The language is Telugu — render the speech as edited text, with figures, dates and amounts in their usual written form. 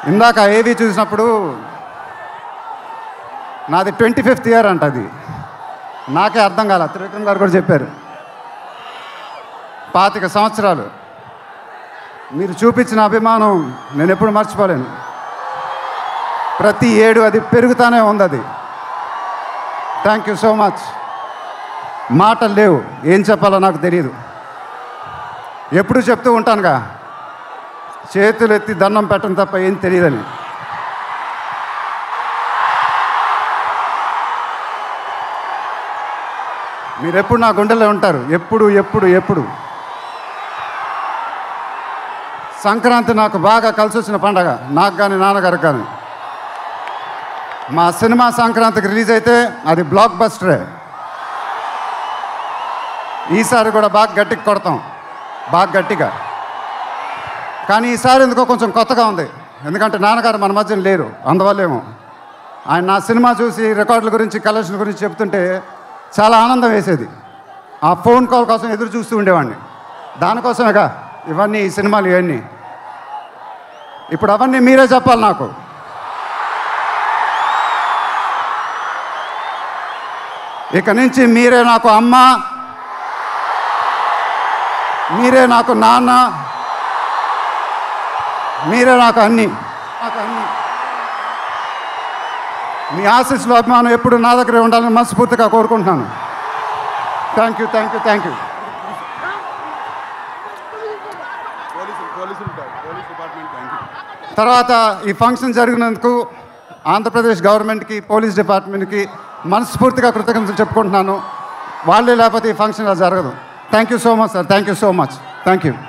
ఇందాక ఏవి చూసినప్పుడు నాది 25th ఇయర్ అంట. అది నాకే అర్థం కాల. త్రివిక్రమ్ గారు కూడా చెప్పారు 25 సంవత్సరాలు. మీరు చూపించిన అభిమానం నేను ఎప్పుడు మర్చిపోలేను. ప్రతి ఏడు అది పెరుగుతూనే ఉంది. అది థ్యాంక్ యూ సో మచ్. మాటలు లేవు, ఏం చెప్పాలో నాకు తెలియదు. ఎప్పుడు చెప్తూ ఉంటానుగా, చేతులు ఎత్తి దండం పెట్టడం తప్ప ఏం తెలియదని. మీరెప్పుడు నా గుండెల్లో ఉంటారు, ఎప్పుడు ఎప్పుడు ఎప్పుడు. సంక్రాంతి నాకు బాగా కలిసి వచ్చిన పండగ, నాకు కానీ నాన్నగారికి కానీ. మా సినిమా సంక్రాంతికి రిలీజ్ అయితే అది బ్లాక్ బస్టరే. ఈసారి కూడా బాగా గట్టిగా కొడతాం, బాగా గట్టిగా. కానీ ఈసారి ఎందుకో కొంచెం కొత్తగా ఉంది, ఎందుకంటే నాన్నగారు మన మధ్యన లేరు, అందువల్లేమో. ఆయన నా సినిమా చూసి రికార్డుల గురించి కలెక్షన్ గురించి చెప్తుంటే చాలా ఆనందం వేసేది. ఆ ఫోన్ కాల్ కోసం ఎదురు చూస్తూ ఉండేవాడిని. దానికోసమేగా ఇవన్నీ, ఈ సినిమాలు ఇవన్నీ. ఇప్పుడు అవన్నీ మీరే చెప్పాలి నాకు. ఇక నుంచి మీరే నాకు అమ్మ, మీరే నాకు నాన్న, మీరే నాకు అన్నీ. మీ ఆశీస్సులు, అభిమానం ఎప్పుడు నా దగ్గరే ఉండాలని మనస్ఫూర్తిగా కోరుకుంటున్నాను. Thank you, thank you, thank you. తర్వాత ఈ ఫంక్షన్ జరిగినందుకు ఆంధ్రప్రదేశ్ గవర్నమెంట్కి, పోలీస్ డిపార్ట్మెంట్కి మనస్ఫూర్తిగా కృతజ్ఞతలు చెప్పుకుంటున్నాను. వాళ్ళే లేకపోతే ఈ ఫంక్షన్ ఇలా జరగదు. Thank you so much sir, thank you so much, thank you.